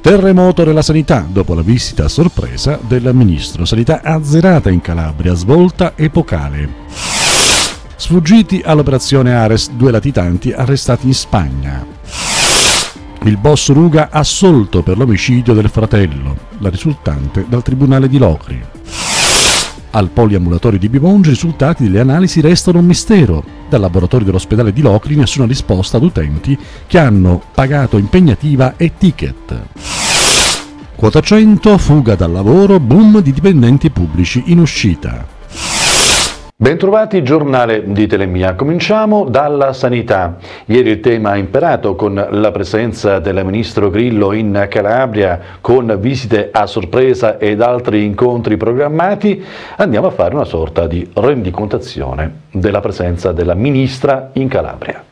Terremoto nella sanità dopo la visita a sorpresa del ministro. Sanità azzerata in Calabria, svolta epocale. Sfuggiti all'operazione Ares, 2 latitanti arrestati in Spagna. Il boss Ruga assolto per l'omicidio del fratello, la risultante dal tribunale di Locri. Al poliambulatorio di Bimongi i risultati delle analisi restano un mistero. Dal laboratorio dell'ospedale di Locri nessuna risposta ad utenti che hanno pagato impegnativa e ticket. Quota 100, fuga dal lavoro, boom di dipendenti pubblici in uscita. Bentrovati, giornale di Telemia. Cominciamo dalla sanità. Ieri il tema ha imperato con la presenza del ministro Grillo in Calabria, con visite a sorpresa ed altri incontri programmati. Andiamo a fare una sorta di rendicontazione della presenza della ministra in Calabria.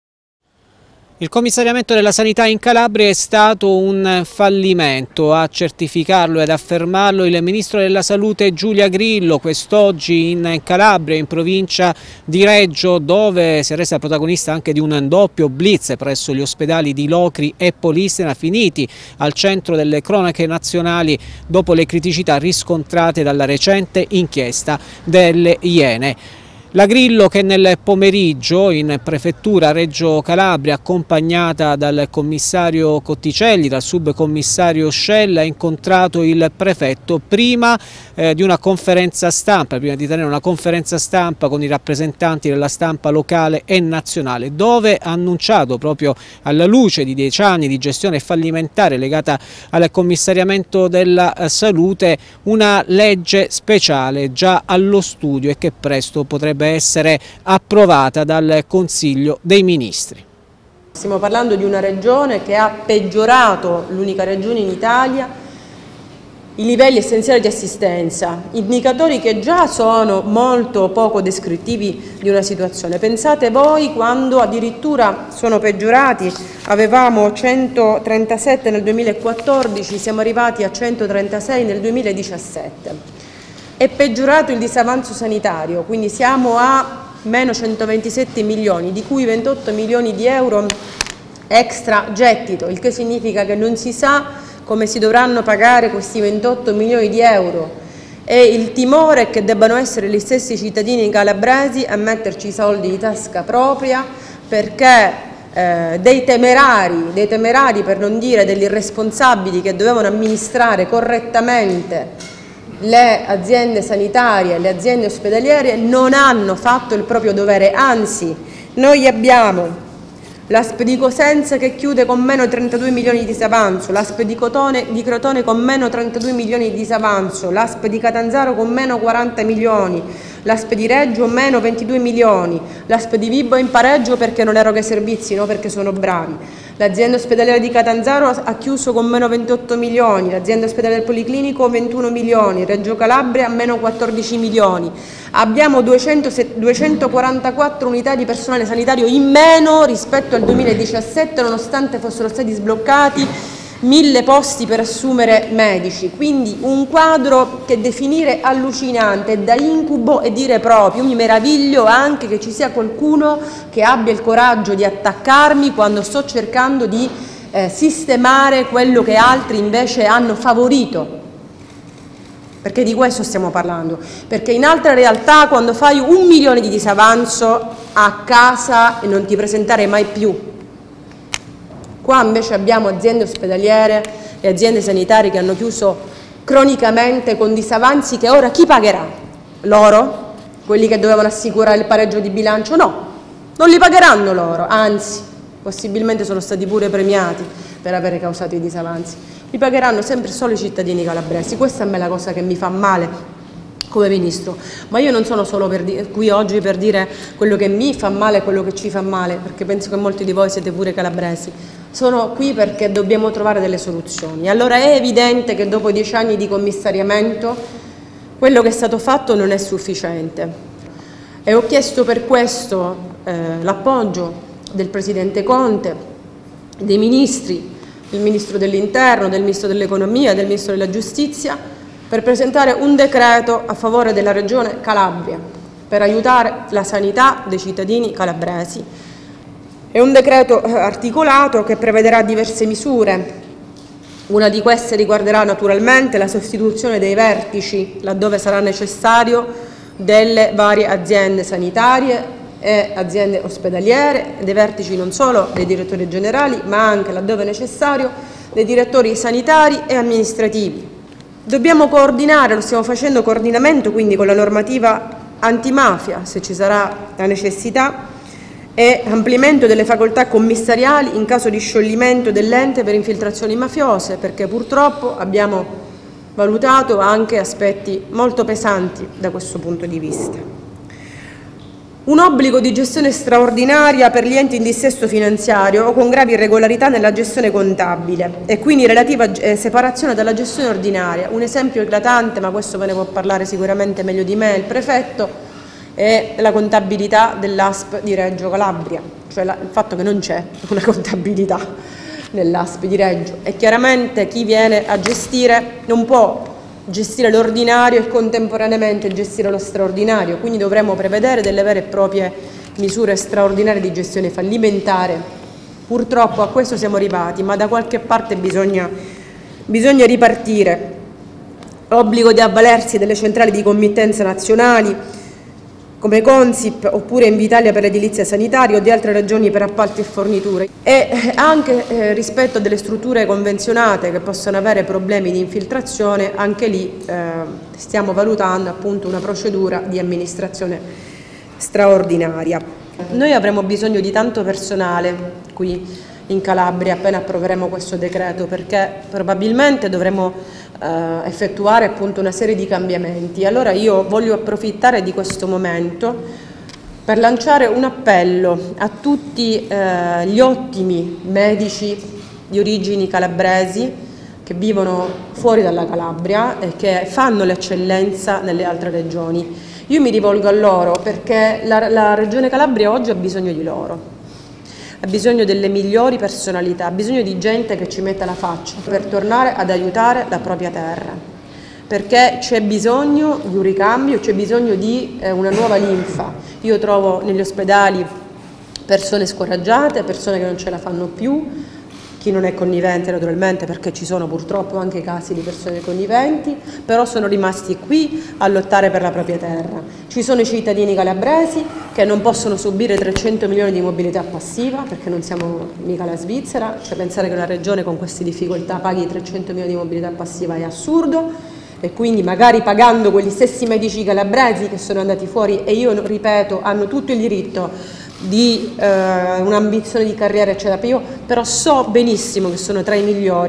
Il commissariamento della sanità in Calabria è stato un fallimento. A certificarlo ed affermarlo il ministro della salute Giulia Grillo quest'oggi in Calabria, in provincia di Reggio, dove si è resa protagonista anche di un doppio blitz presso gli ospedali di Locri e Polistena, finiti al centro delle cronache nazionali dopo le criticità riscontrate dalla recente inchiesta delle Iene. La Grillo, che nel pomeriggio in prefettura Reggio Calabria, accompagnata dal commissario Cotticelli, dal subcommissario Scella, ha incontrato il prefetto prima di una conferenza stampa, prima di tenere una conferenza stampa con i rappresentanti della stampa locale e nazionale, dove ha annunciato, proprio alla luce di 10 anni di gestione fallimentare legata al commissariamento della salute, una legge speciale già allo studio e che presto potrebbe essere approvata dal Consiglio dei Ministri. Stiamo parlando di una regione che ha peggiorato, l'unica regione in Italia, i livelli essenziali di assistenza, indicatori che già sono molto poco descrittivi di una situazione. Pensate voi quando addirittura sono peggiorati, avevamo 137 nel 2014, siamo arrivati a 136 nel 2017. È peggiorato il disavanzo sanitario, quindi siamo a meno 127 milioni, di cui 28 milioni di euro extra gettito, il che significa che non si sa come si dovranno pagare questi 28 milioni di euro e il timore è che debbano essere gli stessi cittadini calabresi a metterci i soldi di tasca propria perché dei temerari per non dire degli irresponsabili che dovevano amministrare correttamente le aziende sanitarie, le aziende ospedaliere non hanno fatto il proprio dovere, anzi noi abbiamo l'ASP di Cosenza che chiude con meno 32 milioni di disavanzo, l'ASP di Crotone con meno 32 milioni di disavanzo, l'ASP di Catanzaro con meno 40 milioni, l'ASP di Reggio meno 22 milioni, l'ASP di Vibo in pareggio perché non eroga i servizi, no perché sono bravi. L'azienda ospedaliera di Catanzaro ha chiuso con meno 28 milioni, l'azienda ospedaliera del Policlinico 21 milioni, Reggio Calabria meno 14 milioni. Abbiamo 244 unità di personale sanitario in meno rispetto al 2017, nonostante fossero stati sbloccati 1000 posti per assumere medici, quindi un quadro che definire allucinante, da incubo e dire proprio. Io mi meraviglio anche che ci sia qualcuno che abbia il coraggio di attaccarmi quando sto cercando di sistemare quello che altri invece hanno favorito, perché di questo stiamo parlando, perché in altre realtà quando fai 1 milione di disavanzo a casa e non ti presentare mai più. Qua invece abbiamo aziende ospedaliere e aziende sanitarie che hanno chiuso cronicamente con disavanzi che ora chi pagherà? Loro? Quelli che dovevano assicurare il pareggio di bilancio? No, non li pagheranno loro, anzi, possibilmente sono stati pure premiati per aver causato i disavanzi. Li pagheranno sempre solo i cittadini calabresi. Questa è a me la cosa che mi fa male come Ministro, ma io non sono solo qui oggi per dire quello che mi fa male e quello che ci fa male, perché penso che molti di voi siete pure calabresi. Sono qui perché dobbiamo trovare delle soluzioni. Allora è evidente che dopo 10 anni di commissariamento quello che è stato fatto non è sufficiente e ho chiesto per questo l'appoggio del Presidente Conte, dei Ministri, del Ministro dell'Interno, del Ministro dell'Economia, del Ministro della Giustizia, per presentare un decreto a favore della Regione Calabria per aiutare la sanità dei cittadini calabresi. È un decreto articolato che prevederà diverse misure Una di queste riguarderà naturalmente la sostituzione dei vertici, laddove sarà necessario, delle varie aziende sanitarie e aziende ospedaliere, dei vertici non solo dei direttori generali, ma anche, laddove necessario, dei direttori sanitari e amministrativi. Dobbiamo coordinare, lo stiamo facendo, coordinamento quindi con la normativa antimafia, se ci sarà la necessità, e ampliamento delle facoltà commissariali in caso di scioglimento dell'ente per infiltrazioni mafiose, perché purtroppo abbiamo valutato anche aspetti molto pesanti da questo punto di vista. Un obbligo di gestione straordinaria per gli enti in dissesto finanziario o con gravi irregolarità nella gestione contabile e quindi relativa separazione dalla gestione ordinaria. Un esempio eclatante, ma questo ve ne può parlare sicuramente meglio di me il prefetto, è la contabilità dell'ASP di Reggio Calabria, cioè il fatto che non c'è una contabilità nell'ASP di Reggio, e chiaramente chi viene a gestire non può gestire l'ordinario e contemporaneamente gestire lo straordinario, quindi dovremo prevedere delle vere e proprie misure straordinarie di gestione fallimentare. Purtroppo a questo siamo arrivati, ma da qualche parte bisogna ripartire. Obbligo di avvalersi delle centrali di committenza nazionali come Consip oppure Invitalia per l'edilizia sanitaria o di altre regioni per appalti e forniture, e anche rispetto a delle strutture convenzionate che possono avere problemi di infiltrazione. Anche lì stiamo valutando appunto una procedura di amministrazione straordinaria. Noi avremo bisogno di tanto personale qui in Calabria appena approveremo questo decreto, perché probabilmente dovremo effettuare appunto una serie di cambiamenti. Allora io voglio approfittare di questo momento per lanciare un appello a tutti gli ottimi medici di origini calabresi che vivono fuori dalla Calabria e che fanno l'eccellenza nelle altre regioni. Io mi rivolgo a loro perché la Regione Calabria oggi ha bisogno di loro. Ha bisogno delle migliori personalità, ha bisogno di gente che ci metta la faccia per tornare ad aiutare la propria terra, perché c'è bisogno di un ricambio, c'è bisogno di una nuova linfa. Io trovo negli ospedali persone scoraggiate, persone che non ce la fanno più, chi non è connivente naturalmente, perché ci sono purtroppo anche casi di persone conniventi, però sono rimasti qui a lottare per la propria terra. Ci sono i cittadini calabresi che non possono subire 300 milioni di mobilità passiva, perché non siamo mica la Svizzera, cioè pensare che una regione con queste difficoltà paghi 300 milioni di mobilità passiva è assurdo, e quindi magari pagando quegli stessi medici calabresi che sono andati fuori, e io ripeto, hanno tutto il diritto di un'ambizione di carriera eccetera, io però so benissimo che sono tra i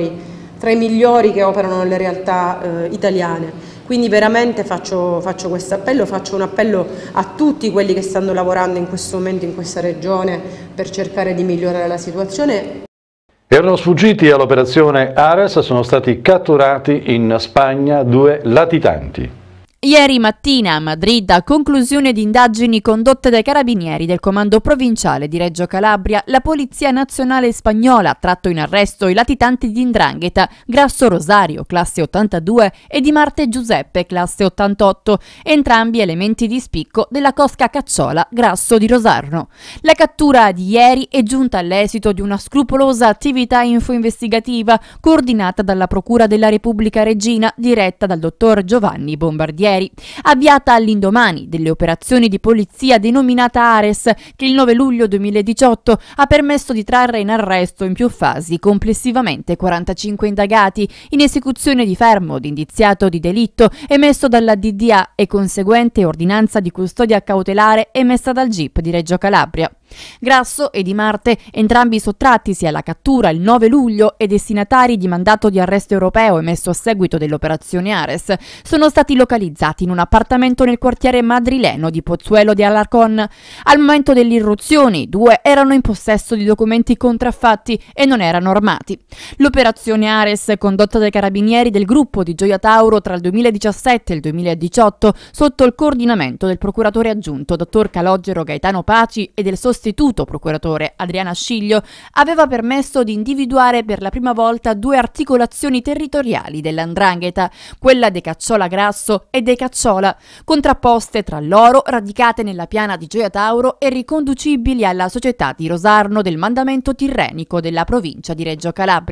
migliori che operano nelle realtà italiane, quindi veramente faccio questo appello, faccio un appello a tutti quelli che stanno lavorando in questo momento in questa regione per cercare di migliorare la situazione. Erano sfuggiti all'operazione Ares, sono stati catturati in Spagna 2 latitanti. Ieri mattina a Madrid, a conclusione di indagini condotte dai carabinieri del Comando Provinciale di Reggio Calabria, la Polizia Nazionale Spagnola ha tratto in arresto i latitanti di 'Ndrangheta, Grasso Rosario, classe 82, e Di Marte Giuseppe, classe 88, entrambi elementi di spicco della cosca Cacciola Grasso di Rosarno. La cattura di ieri è giunta all'esito di una scrupolosa attività info-investigativa coordinata dalla Procura della Repubblica Reggina, diretta dal dottor Giovanni Bombardieri, avviata all'indomani delle operazioni di polizia denominata Ares, che il 9 luglio 2018 ha permesso di trarre in arresto in più fasi complessivamente 45 indagati in esecuzione di fermo di indiziato di delitto emesso dalla DDA e conseguente ordinanza di custodia cautelare emessa dal GIP di Reggio Calabria. Grasso e Di Marte, entrambi sottrattisi alla cattura il 9 luglio e destinatari di mandato di arresto europeo emesso a seguito dell'operazione Ares, sono stati localizzati in un appartamento nel quartiere madrileno di Pozzuelo de Alarcón. Al momento dell'irruzione i due erano in possesso di documenti contraffatti e non erano armati. L'operazione Ares, condotta dai carabinieri del gruppo di Gioia Tauro tra il 2017 e il 2018 sotto il coordinamento del procuratore aggiunto dottor Calogero Gaetano Paci e del sostituto procuratore Adriana Sciglio, aveva permesso di individuare per la prima volta 2 articolazioni territoriali della 'Ndrangheta, quella dei Cacciola Grasso e dei Cacciola, contrapposte tra loro, radicate nella piana di Gioia Tauro e riconducibili alla società di Rosarno del mandamento tirrenico della provincia di Reggio Calabria.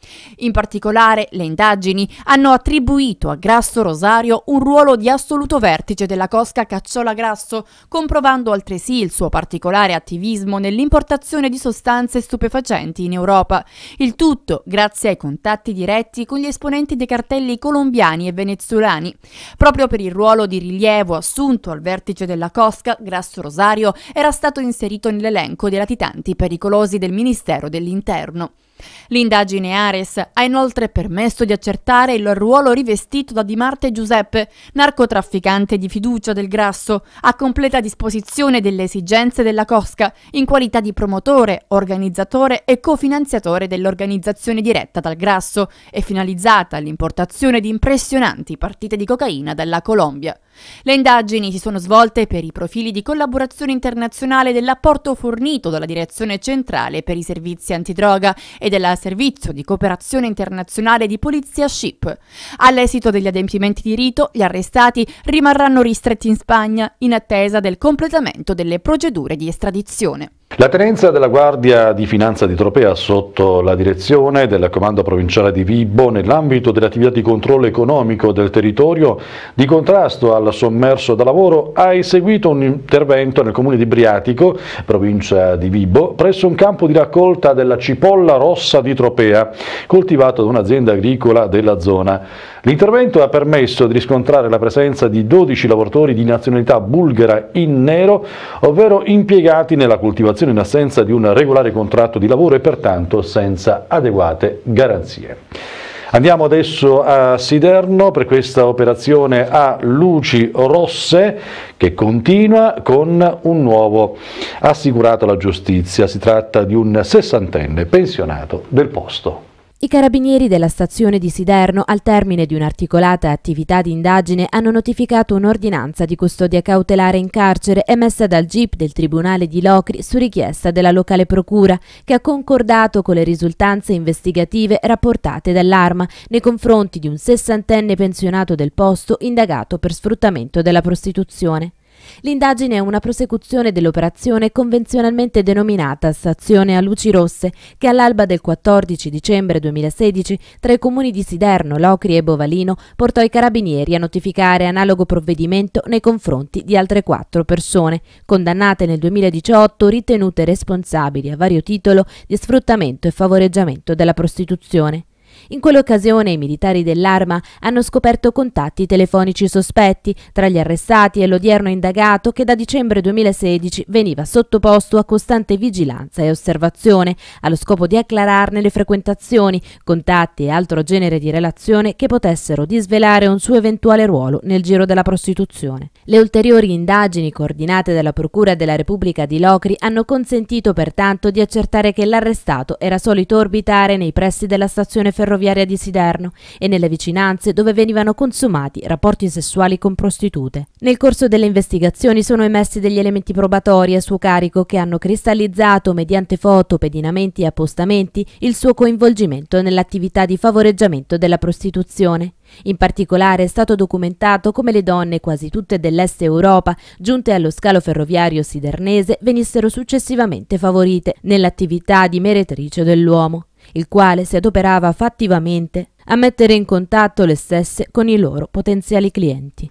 In particolare, le indagini hanno attribuito a Grasso Rosario un ruolo di assoluto vertice della cosca Cacciola Grasso, comprovando altresì il suo particolare attivismo nell'importazione di sostanze stupefacenti in Europa. Il tutto grazie ai contatti diretti con gli esponenti dei cartelli colombiani e venezuelani. Proprio per il ruolo di rilievo assunto al vertice della cosca, Grasso Rosario era stato inserito nell'elenco dei latitanti pericolosi del Ministero dell'Interno. L'indagine Ares ha inoltre permesso di accertare il ruolo rivestito da Di Marte Giuseppe, narcotrafficante di fiducia del Grasso, a completa disposizione delle esigenze della cosca, in qualità di promotore, organizzatore e cofinanziatore dell'organizzazione diretta dal Grasso e finalizzata all'importazione di impressionanti partite di cocaina dalla Colombia. Le indagini si sono svolte per i profili di collaborazione internazionale dell'apporto fornito dalla Direzione Centrale per i Servizi Antidroga e del Servizio di Cooperazione Internazionale di Polizia SCIP. All'esito degli adempimenti di rito, gli arrestati rimarranno ristretti in Spagna in attesa del completamento delle procedure di estradizione. La tenenza della Guardia di Finanza di Tropea sotto la direzione del Comando Provinciale di Vibo nell'ambito delle attività di controllo economico del territorio di contrasto al sommerso da lavoro ha eseguito un intervento nel comune di Briatico, provincia di Vibo, presso un campo di raccolta della cipolla rossa di Tropea, coltivato da un'azienda agricola della zona. L'intervento ha permesso di riscontrare la presenza di 12 lavoratori di nazionalità bulgara in nero, ovvero impiegati nella coltivazione in assenza di un regolare contratto di lavoro e pertanto senza adeguate garanzie. Andiamo adesso a Siderno per questa operazione a luci rosse che continua con un nuovo assicurato alla giustizia. Si tratta di un 60enne pensionato del posto. I carabinieri della stazione di Siderno, al termine di un'articolata attività di indagine, hanno notificato un'ordinanza di custodia cautelare in carcere emessa dal GIP del Tribunale di Locri su richiesta della locale procura, che ha concordato con le risultanze investigative rapportate dall'Arma nei confronti di un 60enne pensionato del posto indagato per sfruttamento della prostituzione. L'indagine è una prosecuzione dell'operazione convenzionalmente denominata Stazione a luci rosse, che all'alba del 14 dicembre 2016 tra i comuni di Siderno, Locri e Bovalino portò i carabinieri a notificare analogo provvedimento nei confronti di altre 4 persone, condannate nel 2018 ritenute responsabili a vario titolo di sfruttamento e favoreggiamento della prostituzione. In quell'occasione i militari dell'Arma hanno scoperto contatti telefonici sospetti tra gli arrestati e l'odierno indagato che da dicembre 2016 veniva sottoposto a costante vigilanza e osservazione allo scopo di acclararne le frequentazioni, contatti e altro genere di relazione che potessero disvelare un suo eventuale ruolo nel giro della prostituzione. Le ulteriori indagini coordinate dalla Procura della Repubblica di Locri hanno consentito pertanto di accertare che l'arrestato era solito orbitare nei pressi della stazione ferroviaria di Siderno e nelle vicinanze dove venivano consumati rapporti sessuali con prostitute. Nel corso delle investigazioni sono emersi degli elementi probatori a suo carico che hanno cristallizzato mediante foto, pedinamenti e appostamenti il suo coinvolgimento nell'attività di favoreggiamento della prostituzione. In particolare è stato documentato come le donne, quasi tutte dell'est Europa, giunte allo scalo ferroviario sidernese, venissero successivamente favorite nell'attività di meretrice dell'uomo, il quale si adoperava fattivamente a mettere in contatto le stesse con i loro potenziali clienti.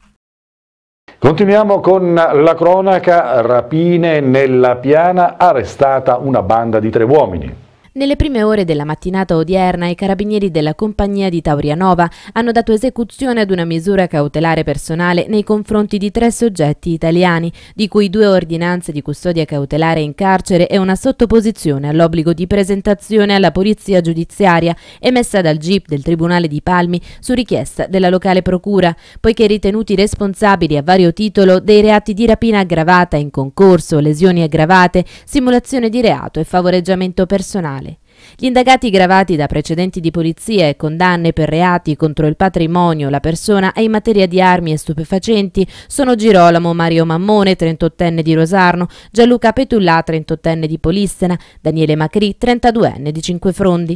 Continuiamo con la cronaca. Rapine nella Piana, arrestata una banda di 3 uomini. Nelle prime ore della mattinata odierna i carabinieri della compagnia di Taurianova hanno dato esecuzione ad una misura cautelare personale nei confronti di 3 soggetti italiani, di cui 2 ordinanze di custodia cautelare in carcere e una sottoposizione all'obbligo di presentazione alla polizia giudiziaria emessa dal GIP del Tribunale di Palmi su richiesta della locale procura, poiché ritenuti responsabili a vario titolo dei reati di rapina aggravata in concorso, lesioni aggravate, simulazione di reato e favoreggiamento personale. Gli indagati gravati da precedenti di polizia e condanne per reati contro il patrimonio, la persona e in materia di armi e stupefacenti sono Girolamo Mario Mammone, 38enne di Rosarno, Gianluca Petullà, 38enne di Polissena, Daniele Macri, 32enne di Cinquefrondi.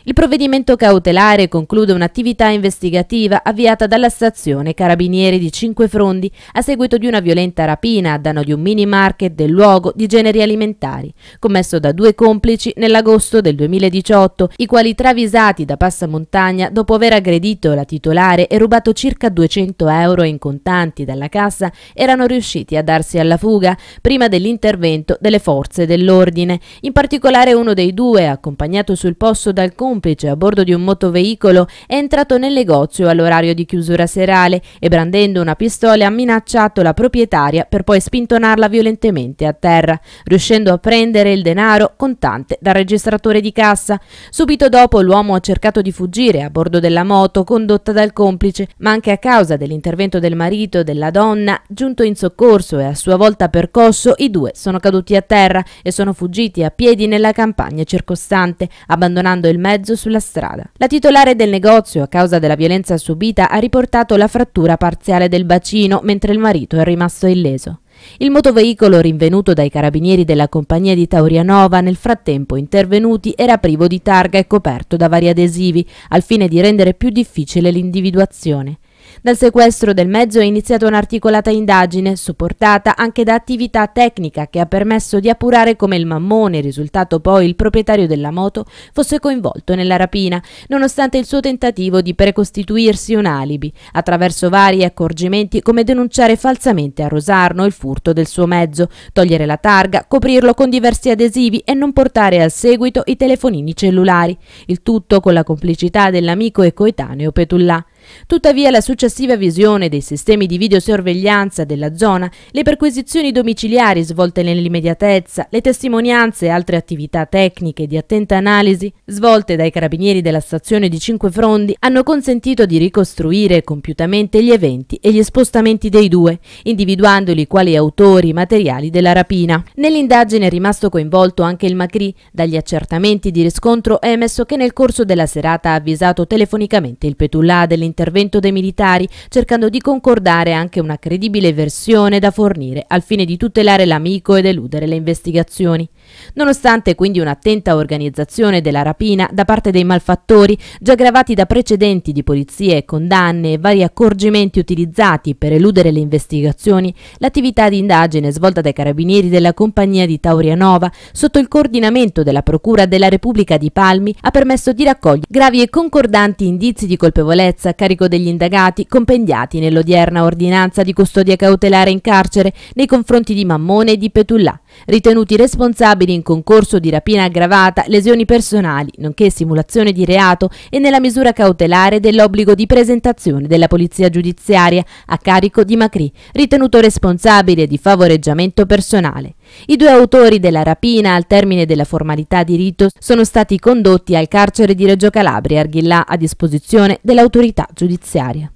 Il provvedimento cautelare conclude un'attività investigativa avviata dalla stazione Carabinieri di Cinquefrondi a seguito di una violenta rapina a danno di un mini market del luogo di generi alimentari, commesso da 2 complici nell'agosto del 2018, i quali, travisati da passamontagna dopo aver aggredito la titolare e rubato circa 200 euro in contanti dalla cassa, erano riusciti a darsi alla fuga prima dell'intervento delle forze dell'ordine. In particolare uno dei 2, accompagnato sul posto dal complice a bordo di un motoveicolo, è entrato nel negozio all'orario di chiusura serale e, brandendo una pistola, ha minacciato la proprietaria per poi spintonarla violentemente a terra, riuscendo a prendere il denaro contante dal registratore di cassa. Subito dopo l'uomo ha cercato di fuggire a bordo della moto condotta dal complice, ma anche a causa dell'intervento del marito della donna, giunto in soccorso e a sua volta percosso, i 2 sono caduti a terra e sono fuggiti a piedi nella campagna circostante, abbandonando il mezzo sulla strada. La titolare del negozio, a causa della violenza subita, ha riportato la frattura parziale del bacino, mentre il marito è rimasto illeso. Il motoveicolo rinvenuto dai carabinieri della compagnia di Taurianova, nel frattempo intervenuti, era privo di targa e coperto da vari adesivi, al fine di rendere più difficile l'individuazione. Dal sequestro del mezzo è iniziata un'articolata indagine, supportata anche da attività tecnica che ha permesso di appurare come il mammone, risultato poi il proprietario della moto, fosse coinvolto nella rapina, nonostante il suo tentativo di precostituirsi un alibi, attraverso vari accorgimenti come denunciare falsamente a Rosarno il furto del suo mezzo, togliere la targa, coprirlo con diversi adesivi e non portare al seguito i telefonini cellulari, il tutto con la complicità dell'amico e coetaneo Petullà. Tuttavia la successiva visione dei sistemi di videosorveglianza della zona, le perquisizioni domiciliari svolte nell'immediatezza, le testimonianze e altre attività tecniche di attenta analisi svolte dai carabinieri della stazione di Cinquefrondi hanno consentito di ricostruire compiutamente gli eventi e gli spostamenti dei 2, individuandoli quali autori materiali della rapina. Nell'indagine è rimasto coinvolto anche il Macri. Dagli accertamenti di riscontro è emesso che nel corso della serata ha avvisato telefonicamente il Petullà dell'intervento dei militari, cercando di concordare anche una credibile versione da fornire al fine di tutelare l'amico ed eludere le investigazioni. Nonostante quindi un'attenta organizzazione della rapina da parte dei malfattori, già gravati da precedenti di polizie, condanne e vari accorgimenti utilizzati per eludere le investigazioni, l'attività di indagine svolta dai carabinieri della compagnia di Taurianova, sotto il coordinamento della Procura della Repubblica di Palmi, ha permesso di raccogliere gravi e concordanti indizi di colpevolezza a carico degli indagati compendiati nell'odierna ordinanza di custodia cautelare in carcere nei confronti di Mammone e di Petullà, ritenuti responsabili in concorso di rapina aggravata, lesioni personali, nonché simulazione di reato e nella misura cautelare dell'obbligo di presentazione della polizia giudiziaria a carico di Macri, ritenuto responsabile di favoreggiamento personale. I 2 autori della rapina, al termine della formalità di rito, sono stati condotti al carcere di Reggio Calabria Arghillà a disposizione dell'autorità giudiziaria.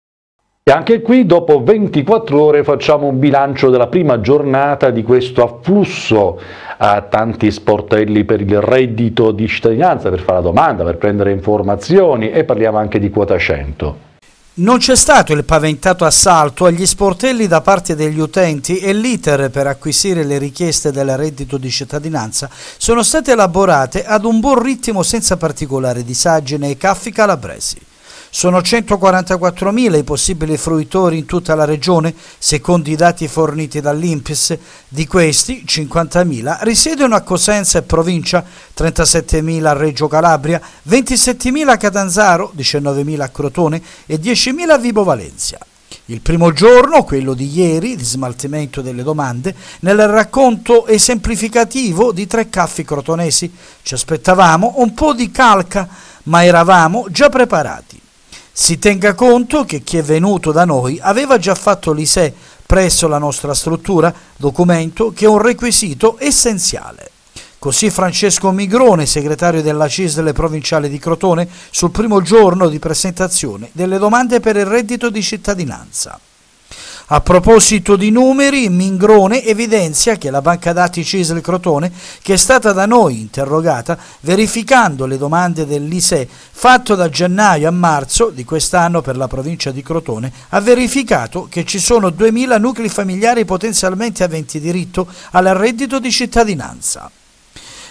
E anche qui, dopo 24 ore, facciamo un bilancio della prima giornata di questo afflusso a tanti sportelli per il reddito di cittadinanza, per fare la domanda, per prendere informazioni, e parliamo anche di quota 100. Non c'è stato il paventato assalto agli sportelli da parte degli utenti e l'iter per acquisire le richieste del reddito di cittadinanza sono state elaborate ad un buon ritmo senza particolari disagi nei CAF calabresi. Sono 144.000 i possibili fruitori in tutta la regione, secondo i dati forniti dall'INPS. Di questi, 50.000 risiedono a Cosenza e provincia, 37.000 a Reggio Calabria, 27.000 a Catanzaro, 19.000 a Crotone e 10.000 a Vibo Valentia. Il primo giorno, quello di ieri, di smaltimento delle domande, nel racconto esemplificativo di 3 CAF crotonesi. Ci aspettavamo un po' di calca, ma eravamo già preparati. Si tenga conto che chi è venuto da noi aveva già fatto l'ISEE presso la nostra struttura, documento che è un requisito essenziale. Così Francesco Migrone, segretario della CISL provinciale di Crotone, sul primo giorno di presentazione delle domande per il reddito di cittadinanza. A proposito di numeri, Mingrone evidenzia che la banca dati CISL Crotone, che è stata da noi interrogata verificando le domande dell'ISEE fatto da gennaio a marzo di quest'anno per la provincia di Crotone, ha verificato che ci sono 2.000 nuclei familiari potenzialmente aventi diritto al reddito di cittadinanza.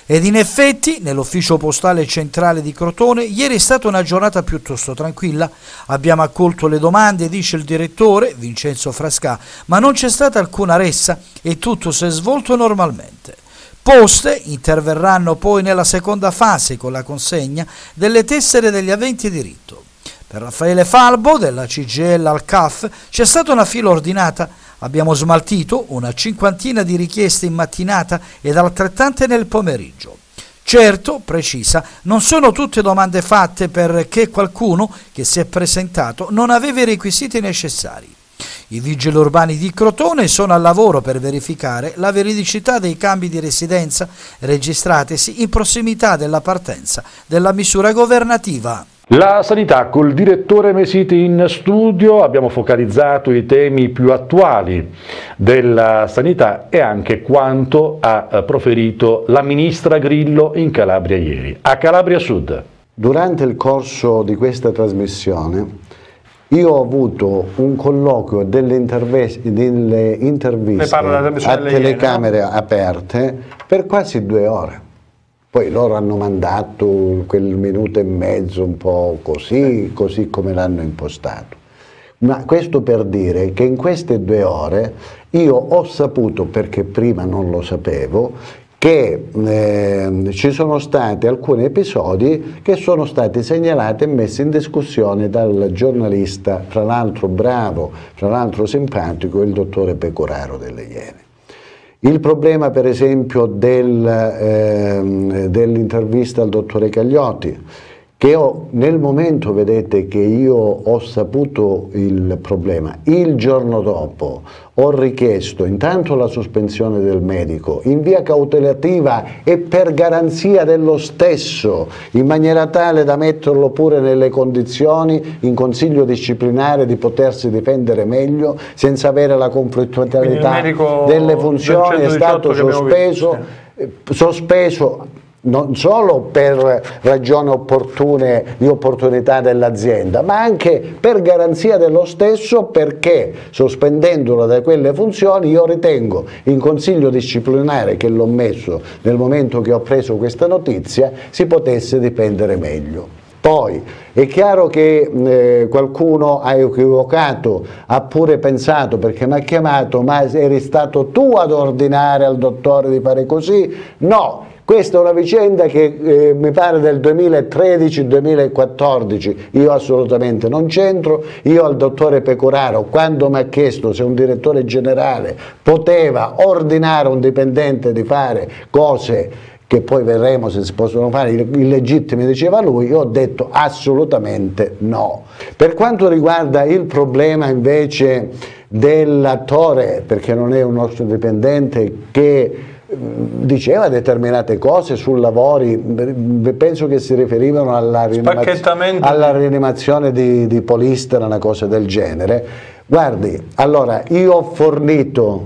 Ed in effetti, nell'ufficio postale centrale di Crotone, ieri è stata una giornata piuttosto tranquilla. Abbiamo accolto le domande, dice il direttore, Vincenzo Frascà, ma non c'è stata alcuna ressa e tutto si è svolto normalmente. Poste interverranno poi nella seconda fase con la consegna delle tessere degli aventi diritto. Per Raffaele Falbo, della CGIL al CAF, c'è stata una fila ordinata. Abbiamo smaltito una cinquantina di richieste in mattinata ed altrettante nel pomeriggio. Certo, precisa, non sono tutte domande fatte perché qualcuno che si è presentato non aveva i requisiti necessari. I vigili urbani di Crotone sono al lavoro per verificare la veridicità dei cambi di residenza registratisi in prossimità della partenza della misura governativa. La sanità, col direttore Mesiti in studio, abbiamo focalizzato i temi più attuali della sanità e anche quanto ha proferito la ministra Grillo in Calabria ieri, a Calabria Sud. Durante il corso di questa trasmissione io ho avuto un colloquio delle interviste a telecamere aperte per quasi 2 ore. Poi loro hanno mandato quel minuto e mezzo un po' così come l'hanno impostato. Ma questo per dire che in queste 2 ore io ho saputo, perché prima non lo sapevo, che ci sono stati alcuni episodi che sono stati segnalati e messi in discussione dal giornalista, fra l'altro bravo, fra l'altro simpatico, il dottore Pecoraro delle Iene. Il problema per esempio dell'intervista al dottore Cagliotti, che nel momento, vedete, che io ho saputo il problema, il giorno dopo ho richiesto intanto la sospensione del medico in via cautelativa e per garanzia dello stesso, in maniera tale da metterlo pure nelle condizioni in consiglio disciplinare di potersi difendere meglio senza avere la conflittualità delle funzioni. È stato sospeso non solo per ragioni di opportunità dell'azienda, ma anche per garanzia dello stesso, perché sospendendolo da quelle funzioni io ritengo in consiglio disciplinare, che l'ho messo nel momento che ho preso questa notizia, si potesse difendere meglio. Poi è chiaro che qualcuno ha equivocato, ha pure pensato, perché mi ha chiamato, ma eri stato tu ad ordinare al dottore di fare così? No. Questa è una vicenda che mi pare del 2013-2014, io assolutamente non c'entro. Io al dottore Pecoraro, quando mi ha chiesto se un direttore generale poteva ordinare a un dipendente di fare cose che poi vedremo se si possono fare illegittime, diceva lui, io ho detto assolutamente no. Per quanto riguarda il problema invece dell'attore, perché non è un nostro dipendente, che diceva determinate cose sul lavori, penso che si riferivano alla rianimazione di Polistena, una cosa del genere. Guardi, allora io ho fornito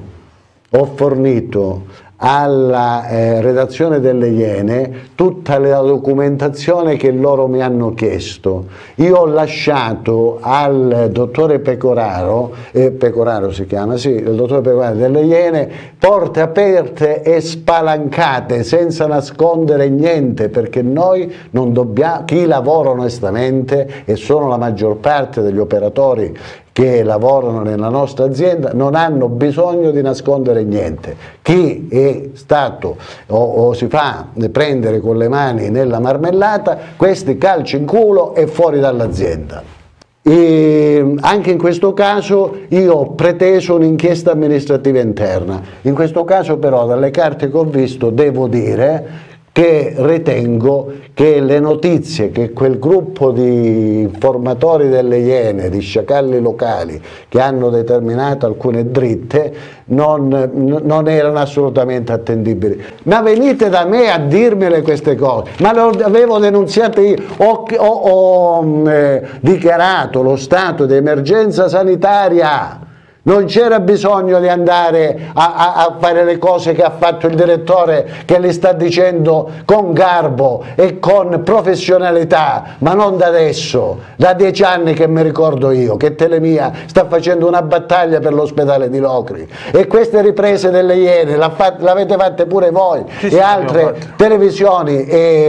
alla redazione delle Iene tutta la documentazione che loro mi hanno chiesto. Io ho lasciato al dottore Pecoraro, Pecoraro si chiama, sì, il dottore Pecoraro delle Iene, porte aperte e spalancate senza nascondere niente, perché noi non dobbiamo, chi lavora onestamente, e sono la maggior parte degli operatori che lavorano nella nostra azienda, non hanno bisogno di nascondere niente. Chi è stato o si fa prendere con le mani nella marmellata, questi calci in culo e fuori dall'azienda. Anche in questo caso io ho preteso un'inchiesta amministrativa interna. In questo caso però, dalle carte che ho visto, devo dire che ritengo che le notizie che quel gruppo di informatori delle Iene, di sciacalli locali, che hanno determinato alcune dritte, non erano assolutamente attendibili. Ma venite da me a dirmele queste cose, ma le avevo denunziate io, ho dichiarato lo stato di emergenza sanitaria. Non c'era bisogno di andare a fare le cose che ha fatto il direttore, che le sta dicendo con garbo e con professionalità, ma non da adesso, da 10 anni che mi ricordo io, che Telemia sta facendo una battaglia per l'ospedale di Locri, e queste riprese delle Iene l'avete fatte pure voi, e altre televisioni,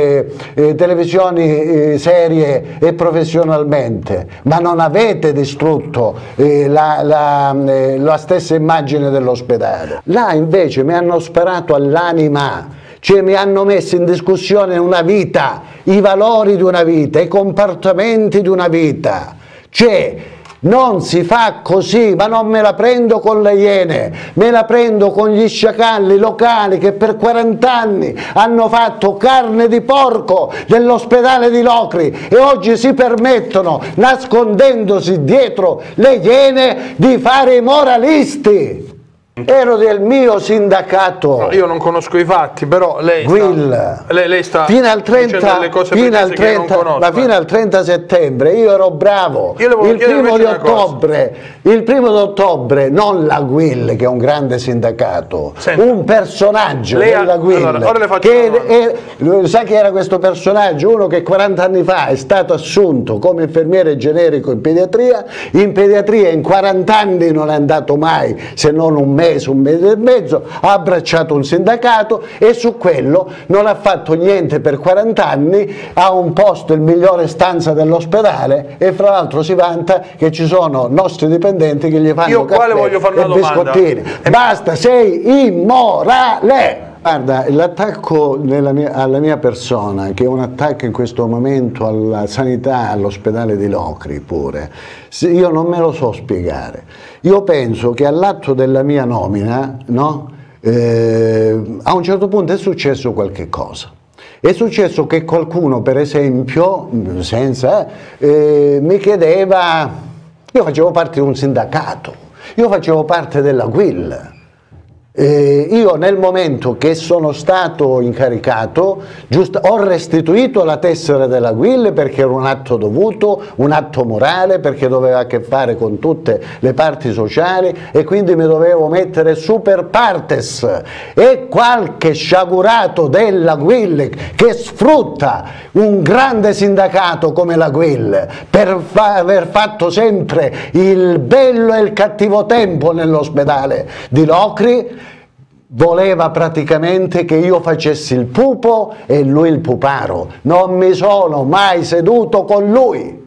serie e professionalmente, ma non avete distrutto la stessa immagine dell'ospedale. Là invece mi hanno sparato all'anima, cioè mi hanno messo in discussione una vita, i valori di una vita, i comportamenti di una vita, cioè non si fa così, ma non me la prendo con le Iene, me la prendo con gli sciacalli locali che per 40 anni hanno fatto carne di porco dell'ospedale di Locri e oggi si permettono, nascondendosi dietro le Iene, di fare i moralisti. Ero del mio sindacato. No, io non conosco i fatti, però lei sta fino al 30, dicendo delle cose precise che non conosco. Ma fino al 30 settembre io ero bravo. Il primo di ottobre, non la Guil, che è un grande sindacato, un personaggio della Guil. Ora le faccio sa chi era questo personaggio? Uno che 40 anni fa è stato assunto come infermiere generico in pediatria in 40 anni non è andato mai, se non un mese e mezzo, ha abbracciato un sindacato e su quello non ha fatto niente per 40 anni, ha un posto, il migliore stanza dell'ospedale, e fra l'altro si vanta che ci sono nostri dipendenti che gli fanno caffè e biscottini. Basta, sei immorale! Guarda, l'attacco alla mia persona, che è un attacco in questo momento alla sanità, all'ospedale di Locri pure, io non me lo so spiegare. Io penso che all'atto della mia nomina, no, a un certo punto è successo qualche cosa. È successo che qualcuno, per esempio, mi chiedeva, io facevo parte di un sindacato, io facevo parte della Guil. Io nel momento che sono stato incaricato ho restituito la tessera della Guil perché era un atto dovuto, un atto morale, perché doveva a che fare con tutte le parti sociali e quindi mi dovevo mettere super partes, e qualche sciagurato della Guil che sfrutta un grande sindacato come la Guil per aver fatto sempre il bello e il cattivo tempo nell'ospedale di Locri, voleva praticamente che io facessi il pupo e lui il puparo. Non mi sono mai seduto con lui.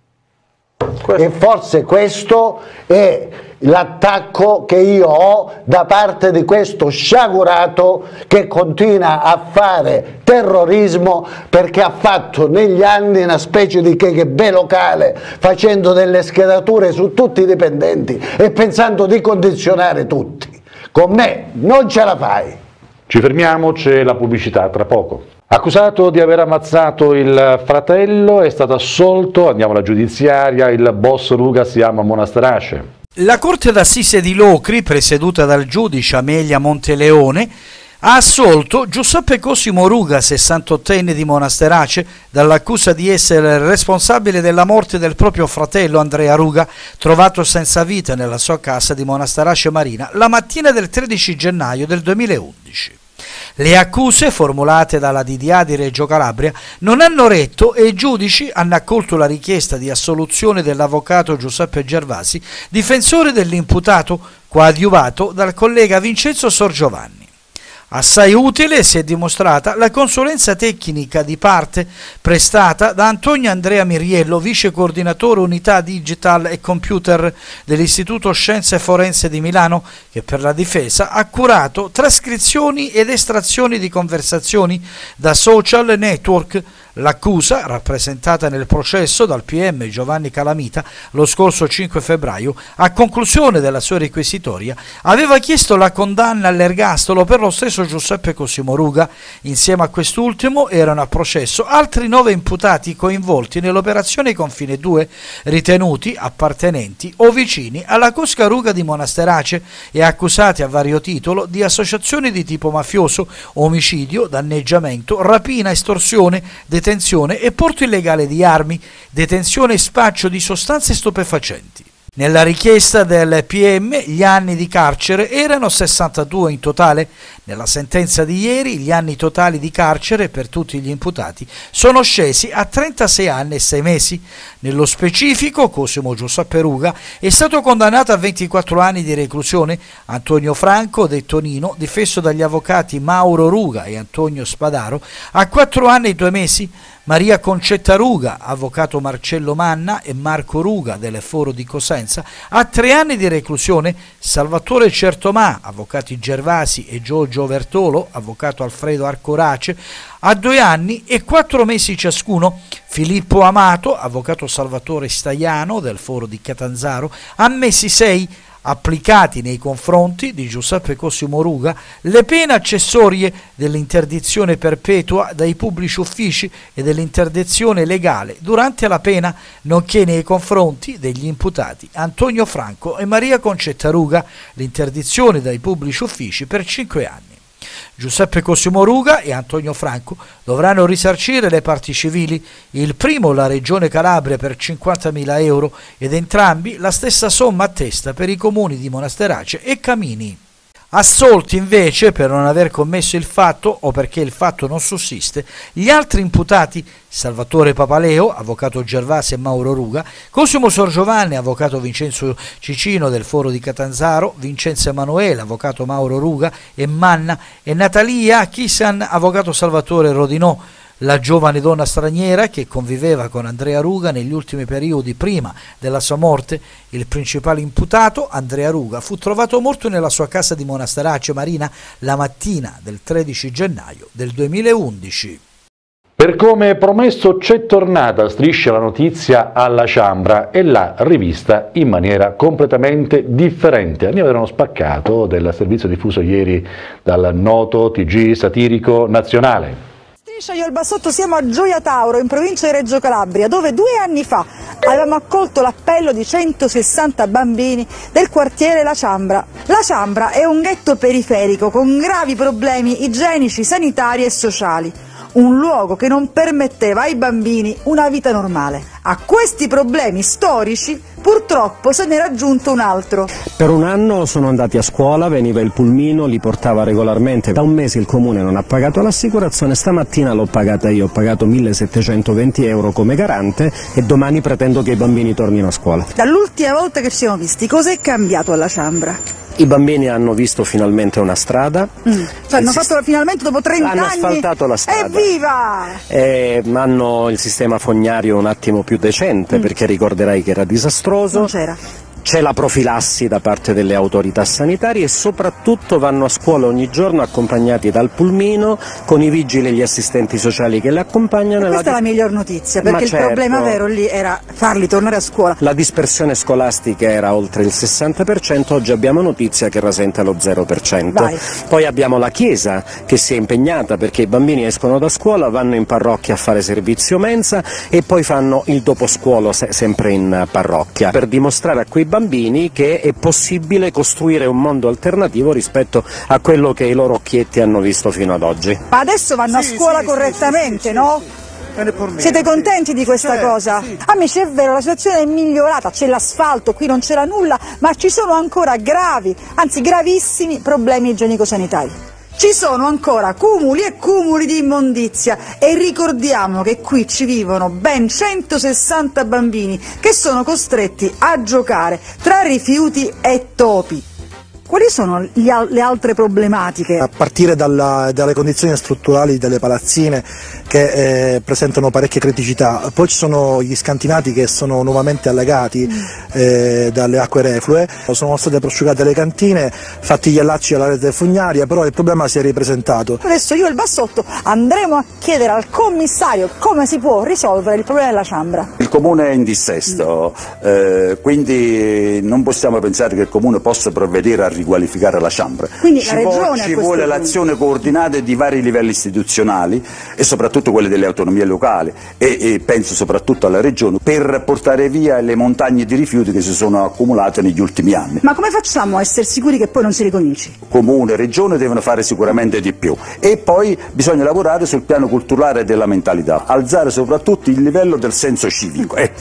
E forse questo è l'attacco che io ho da parte di questo sciagurato che continua a fare terrorismo, perché ha fatto negli anni una specie di KGB locale, facendo delle schedature su tutti i dipendenti e pensando di condizionare tutti. Con me non ce la fai. Ci fermiamo, c'è la pubblicità tra poco. Accusato di aver ammazzato il fratello, è stato assolto, andiamo alla giudiziaria, il boss Ruga si chiama Monasterace. La Corte d'Assise di Locri, presieduta dal giudice Amelia Monteleone, ha assolto Giuseppe Cosimo Ruga, 68enne di Monasterace, dall'accusa di essere responsabile della morte del proprio fratello Andrea Ruga, trovato senza vita nella sua casa di Monasterace Marina la mattina del 13 gennaio del 2011. Le accuse formulate dalla DDA di Reggio Calabria non hanno retto e i giudici hanno accolto la richiesta di assoluzione dell'avvocato Giuseppe Gervasi, difensore dell'imputato, coadiuvato dal collega Vincenzo Sorgiovanni. Assai utile si è dimostrata la consulenza tecnica di parte prestata da Antonio Andrea Miriello, vice coordinatore unità digital e computer dell'Istituto Scienze Forense di Milano, che per la difesa ha curato trascrizioni ed estrazioni di conversazioni da social network. L'accusa, rappresentata nel processo dal PM Giovanni Calamita lo scorso 5 febbraio, a conclusione della sua requisitoria, aveva chiesto la condanna all'ergastolo per lo stesso Giuseppe Cosimo Ruga. Insieme a quest'ultimo erano a processo altri 9 imputati coinvolti nell'operazione Confine 2, ritenuti appartenenti o vicini alla cosca Ruga di Monasterace e accusati a vario titolo di associazioni di tipo mafioso, omicidio, danneggiamento, rapina, estorsione, detenzione e porto illegale di armi, detenzione e spaccio di sostanze stupefacenti. Nella richiesta del PM gli anni di carcere erano 62 in totale. Nella sentenza di ieri gli anni totali di carcere per tutti gli imputati sono scesi a 36 anni e 6 mesi. Nello specifico Cosimo Giuseppe Ruga è stato condannato a 24 anni di reclusione, Antonio Franco, detto Nino, difeso dagli avvocati Mauro Ruga e Antonio Spadaro, a 4 anni e 2 mesi, Maria Concetta Ruga, avvocato Marcello Manna e Marco Ruga del Foro di Cosenza, a 3 anni di reclusione, Salvatore Certomà, avvocati Gervasi e Giorgio Vertolo, avvocato Alfredo Arcorace, a 2 anni e 4 mesi ciascuno, Filippo Amato, avvocato Salvatore Staiano del Foro di Catanzaro, a mesi 6, applicati nei confronti di Giuseppe Cosimo Ruga le pene accessorie dell'interdizione perpetua dai pubblici uffici e dell'interdizione legale durante la pena, nonché nei confronti degli imputati Antonio Franco e Maria Concetta Ruga l'interdizione dai pubblici uffici per 5 anni. Giuseppe Cosimo Ruga e Antonio Franco dovranno risarcire le parti civili, il primo la Regione Calabria per 50.000 euro ed entrambi la stessa somma a testa per i comuni di Monasterace e Camini. Assolti invece per non aver commesso il fatto o perché il fatto non sussiste gli altri imputati Salvatore Papaleo, avvocato Gervasi e Mauro Ruga, Cosimo Sorgiovanni, avvocato Vincenzo Cicino del Foro di Catanzaro, Vincenzo Emanuele, avvocato Mauro Ruga e Manna e Natalia Chisan, avvocato Salvatore Rodinò. La giovane donna straniera che conviveva con Andrea Ruga negli ultimi periodi prima della sua morte, il principale imputato, Andrea Ruga, fu trovato morto nella sua casa di Monasterace Marina la mattina del 13 gennaio del 2011. Per come promesso c'è tornata Striscia la notizia alla Ciambra e l'ha rivista in maniera completamente differente. Andiamo a vedere uno spaccato del servizio diffuso ieri dal noto TG satirico nazionale. Io e il Bassotto siamo a Gioia Tauro, in provincia di Reggio Calabria, dove 2 anni fa avevamo accolto l'appello di 160 bambini del quartiere La Ciambra. La Ciambra è un ghetto periferico con gravi problemi igienici, sanitari e sociali. Un luogo che non permetteva ai bambini una vita normale. A questi problemi storici purtroppo se n'era aggiunto un altro. Per un anno sono andati a scuola, veniva il pulmino, li portava regolarmente. Da un mese il comune non ha pagato l'assicurazione, stamattina l'ho pagata io, ho pagato 1.720 euro come garante e domani pretendo che i bambini tornino a scuola. Dall'ultima volta che ci siamo visti, cos'è cambiato alla Ciambra? I bambini hanno visto finalmente una strada. Cioè hanno fatto finalmente dopo 30 anni? Hanno asfaltato la strada. Evviva! Hanno il sistema fognario un attimo più decente perché ricorderai che era disastroso. Non c'era. C'è la profilassi da parte delle autorità sanitarie e soprattutto vanno a scuola ogni giorno accompagnati dal pulmino con i vigili e gli assistenti sociali che le accompagnano. E questa è la miglior notizia, perché il problema vero lì era farli tornare a scuola. La dispersione scolastica era oltre il 60%, oggi abbiamo notizia che rasenta lo 0%. Vai. Poi abbiamo la Chiesa che si è impegnata perché i bambini escono da scuola, vanno in parrocchia a fare servizio mensa e poi fanno il doposcuolo sempre in parrocchia per dimostrare a quei bambini che è possibile costruire un mondo alternativo rispetto a quello che i loro occhietti hanno visto fino ad oggi. Ma adesso vanno a scuola correttamente, no? Siete contenti di questa cosa? Sì. Amici, è vero, la situazione è migliorata, c'è l'asfalto, qui non c'era nulla, ma ci sono ancora gravi, anzi gravissimi problemi igienico-sanitari. Ci sono ancora cumuli e cumuli di immondizia e ricordiamo che qui ci vivono ben 160 bambini che sono costretti a giocare tra rifiuti e topi. Quali sono le altre problematiche? A partire dalle condizioni strutturali delle palazzine che presentano parecchie criticità, poi ci sono gli scantinati che sono nuovamente allagati dalle acque reflue, sono state prosciugate le cantine, fatti gli allacci alla rete fognaria, però il problema si è ripresentato. Adesso io e il Bassotto andremo a chiedere al commissario come si può risolvere il problema della Ciambra. Il comune è in dissesto, quindi non possiamo pensare che il comune possa provvedere a riqualificare la Ciambra. Quindi la regione ci vuole l'azione coordinata di vari livelli istituzionali e soprattutto quelle delle autonomie locali e penso soprattutto alla regione per portare via le montagne di rifiuti che si sono accumulate negli ultimi anni. Ma come facciamo a essere sicuri che poi non si ricominci? Comune e regione devono fare sicuramente di più e poi bisogna lavorare sul piano culturale della mentalità, alzare soprattutto il livello del senso civico. Ecco,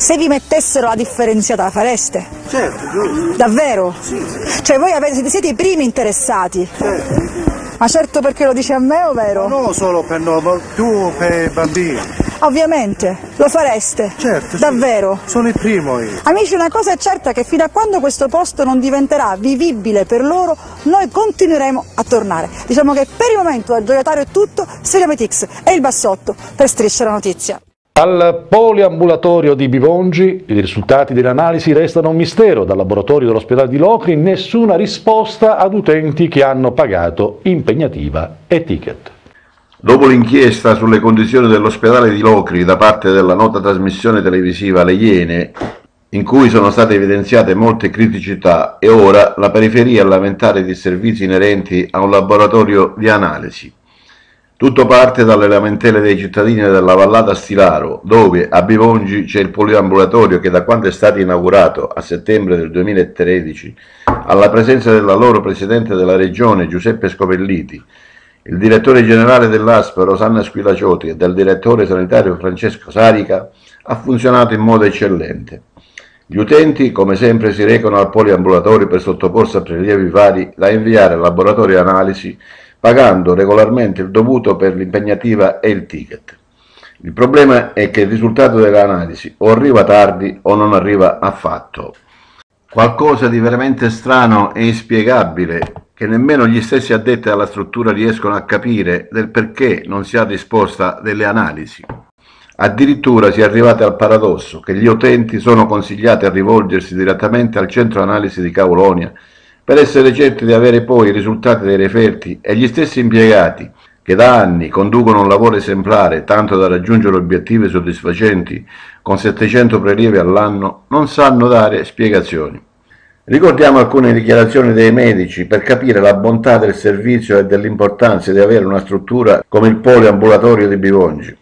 se vi mettessero la differenziata la fareste? Certo, giusto. Davvero? Sì. Cioè voi siete i primi interessati? Certo. Ma certo perché lo dice a me, o vero? Non solo per noi, ma più per i bambini. Ovviamente, lo fareste? Certo. Davvero? Sono il primo io. Amici, una cosa è certa, che fino a quando questo posto non diventerà vivibile per loro, noi continueremo a tornare. Diciamo che per il momento a Gioiataro è tutto, Seriametix e il Bassotto per Striscia la Notizia. Al poliambulatorio di Bivongi i risultati delle analisi restano un mistero. Dal laboratorio dell'ospedale di Locri nessuna risposta ad utenti che hanno pagato impegnativa e ticket. Dopo l'inchiesta sulle condizioni dell'ospedale di Locri da parte della nota trasmissione televisiva Le Iene, in cui sono state evidenziate molte criticità, è ora la periferia a lamentare disservizi inerenti a un laboratorio di analisi. Tutto parte dalle lamentele dei cittadini della vallata Stilaro, dove a Bivongi c'è il poliambulatorio che da quando è stato inaugurato a settembre del 2013, alla presenza della loro presidente della regione Giuseppe Scopelliti, il direttore generale dell'ASP Rosanna Squillacioti e del direttore sanitario Francesco Sarica, ha funzionato in modo eccellente. Gli utenti, come sempre, si recano al poliambulatorio per sottoporsi a prelievi vari da inviare al laboratorio di analisi, pagando regolarmente il dovuto per l'impegnativa e il ticket. Il problema è che il risultato dell'analisi o arriva tardi o non arriva affatto. Qualcosa di veramente strano e inspiegabile che nemmeno gli stessi addetti alla struttura riescono a capire del perché non si ha risposta delle analisi. Addirittura si è arrivati al paradosso che gli utenti sono consigliati a rivolgersi direttamente al centro analisi di Caulonia per essere certi di avere poi i risultati dei referti, e gli stessi impiegati, che da anni conducono un lavoro esemplare tanto da raggiungere obiettivi soddisfacenti con 700 prelievi all'anno, non sanno dare spiegazioni. Ricordiamo alcune dichiarazioni dei medici per capire la bontà del servizio e dell'importanza di avere una struttura come il poliambulatorio di Bivongi.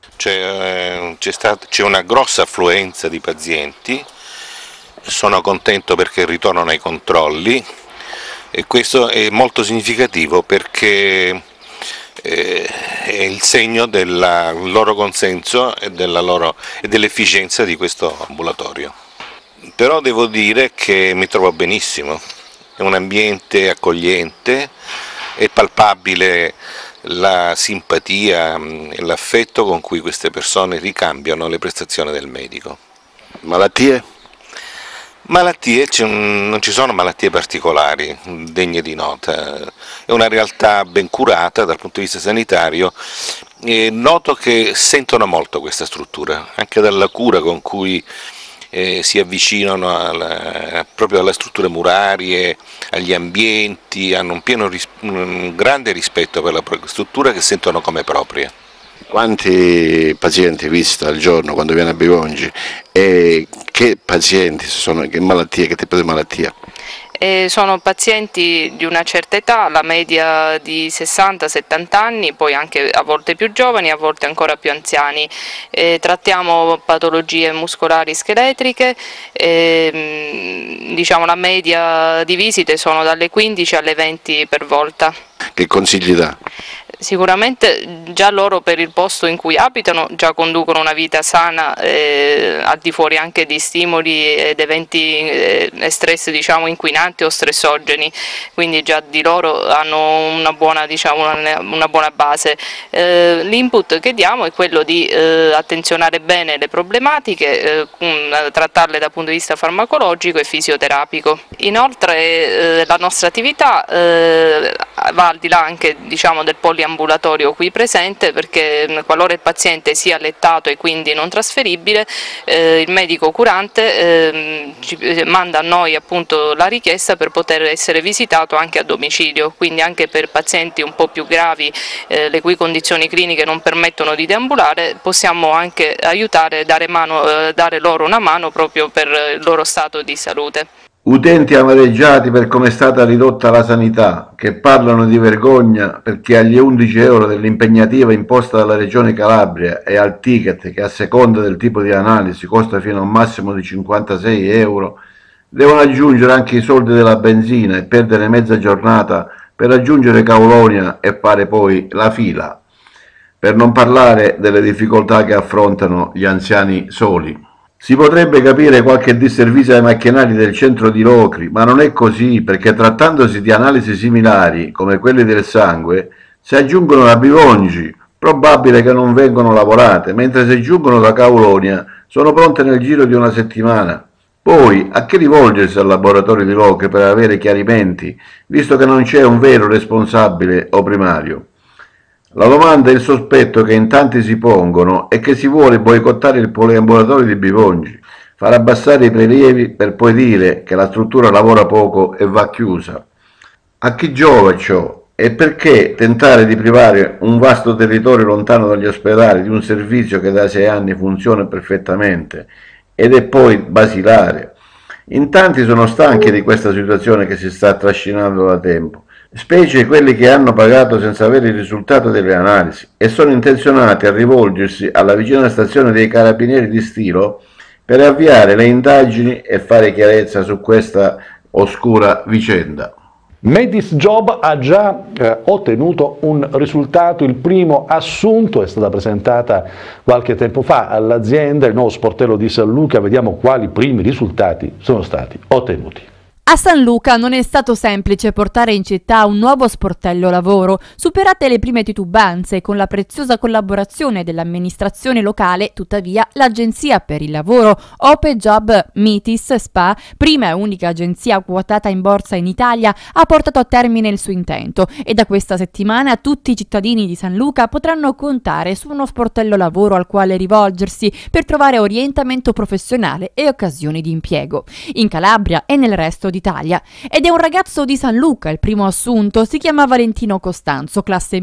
C'è una grossa affluenza di pazienti. Sono contento perché ritornano ai controlli, e questo è molto significativo perché è il segno del loro consenso e dell'efficienza di questo ambulatorio. Però devo dire che mi trovo benissimo, è un ambiente accogliente, è palpabile la simpatia e l'affetto con cui queste persone ricambiano le prestazioni del medico. Malattie? Malattie, non ci sono malattie particolari degne di nota, è una realtà ben curata dal punto di vista sanitario, e noto che sentono molto questa struttura, anche dalla cura con cui si avvicinano proprio alle strutture murarie, agli ambienti, hanno un grande rispetto per la struttura che sentono come propria. Quanti pazienti vista al giorno quando viene a Bivongi, e che pazienti sono, che malattie, che tipo di malattia? Sono pazienti di una certa età, la media di 60-70 anni, poi anche a volte più giovani, a volte ancora più anziani. Trattiamo patologie muscolari scheletriche, diciamo la media di visite sono dalle 15 alle 20 per volta. Che consigli dà? Sicuramente già loro, per il posto in cui abitano, già conducono una vita sana, al di fuori anche di stimoli ed eventi e stress, diciamo, inquinanti o stressogeni, quindi già di loro hanno una buona, diciamo, una buona base. L'input che diamo è quello di attenzionare bene le problematiche, trattarle dal punto di vista farmacologico e fisioterapico. Inoltre la nostra attività va al di là anche, diciamo, del poliambulatorio qui presente, perché qualora il paziente sia allettato e quindi non trasferibile, il medico curante manda a noi appunto la richiesta per poter essere visitato anche a domicilio, quindi anche per pazienti un po' più gravi, le cui condizioni cliniche non permettono di deambulare, possiamo anche aiutare, dare loro una mano proprio per il loro stato di salute. Utenti amareggiati per come è stata ridotta la sanità, che parlano di vergogna perché agli 11 euro dell'impegnativa imposta dalla Regione Calabria e al ticket, che a seconda del tipo di analisi costa fino a un massimo di 56 euro, devono aggiungere anche i soldi della benzina e perdere mezza giornata per raggiungere Caulonia e fare poi la fila, per non parlare delle difficoltà che affrontano gli anziani soli. Si potrebbe capire qualche disservizio ai macchinari del centro di Locri, ma non è così, perché trattandosi di analisi similari, come quelle del sangue, si aggiungono da Bivongi, probabile che non vengono lavorate, mentre se giungono da Caulonia sono pronte nel giro di una settimana. Poi, a chi rivolgersi al laboratorio di Locri per avere chiarimenti, visto che non c'è un vero responsabile o primario? La domanda e il sospetto che in tanti si pongono è che si vuole boicottare il poliambulatorio di Bivongi, far abbassare i prelievi per poi dire che la struttura lavora poco e va chiusa. A chi giova ciò? E perché tentare di privare un vasto territorio lontano dagli ospedali di un servizio che da 6 anni funziona perfettamente ed è poi basilare? In tanti sono stanchi di questa situazione che si sta trascinando da tempo, specie quelli che hanno pagato senza avere il risultato delle analisi e sono intenzionati a rivolgersi alla vicina stazione dei Carabinieri di Stilo per avviare le indagini e fare chiarezza su questa oscura vicenda. Metis Job ha già ottenuto un risultato, il primo assunto è stata presentata qualche tempo fa all'azienda, il nuovo sportello di San Luca, vediamo quali primi risultati sono stati ottenuti. A San Luca non è stato semplice portare in città un nuovo sportello lavoro. Superate le prime titubanze, con la preziosa collaborazione dell'amministrazione locale, tuttavia l'Agenzia per il Lavoro Ope Job Metis SPA, prima e unica agenzia quotata in borsa in Italia, ha portato a termine il suo intento e da questa settimana tutti i cittadini di San Luca potranno contare su uno sportello lavoro al quale rivolgersi per trovare orientamento professionale e occasioni di impiego. In Calabria e nel resto d'Italia. Ed è un ragazzo di San Luca, il primo assunto, si chiama Valentino Costanzo, classe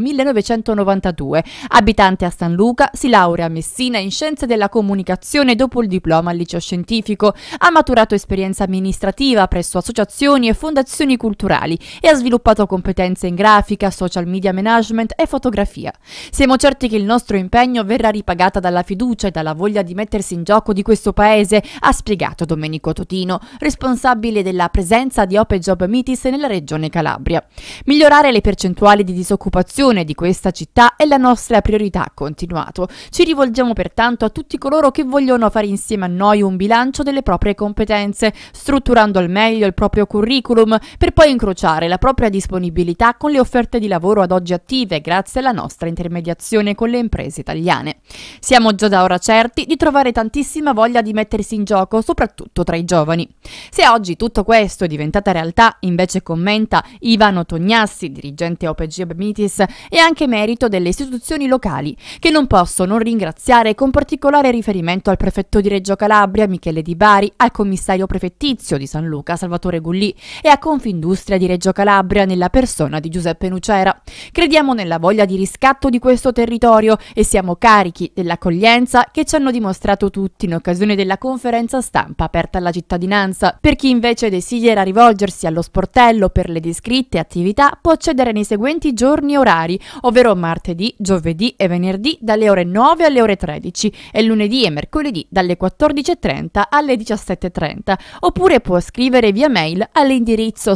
1992, abitante a San Luca, si laurea a Messina in Scienze della Comunicazione dopo il diploma al liceo scientifico, ha maturato esperienza amministrativa presso associazioni e fondazioni culturali e ha sviluppato competenze in grafica, social media management e fotografia. Siamo certi che il nostro impegno verrà ripagata dalla fiducia e dalla voglia di mettersi in gioco di questo paese, ha spiegato Domenico Totino, responsabile della presenza di Ope Job Metis nella regione Calabria. Migliorare le percentuali di disoccupazione di questa città è la nostra priorità, ha continuato. Ci rivolgiamo pertanto a tutti coloro che vogliono fare insieme a noi un bilancio delle proprie competenze, strutturando al meglio il proprio curriculum, per poi incrociare la propria disponibilità con le offerte di lavoro ad oggi attive grazie alla nostra intermediazione con le imprese italiane. Siamo già da ora certi di trovare tantissima voglia di mettersi in gioco, soprattutto tra i giovani. Se oggi tutto questo è diventata realtà, invece commenta Ivano Tognassi, dirigente Ope Job Metis, è anche merito delle istituzioni locali, che non posso non ringraziare con particolare riferimento al prefetto di Reggio Calabria, Michele Di Bari, al commissario prefettizio di San Luca, Salvatore Gullì, e a Confindustria di Reggio Calabria nella persona di Giuseppe Nucera. Crediamo nella voglia di riscatto di questo territorio e siamo carichi dell'accoglienza che ci hanno dimostrato tutti in occasione della conferenza stampa aperta alla cittadinanza. Per chi invece desidera rivolgersi allo sportello per le descritte attività può accedere nei seguenti giorni e orari, ovvero martedì, giovedì e venerdì dalle ore 9 alle ore 13 e lunedì e mercoledì dalle 14:30 alle 17:30, oppure può scrivere via mail all'indirizzo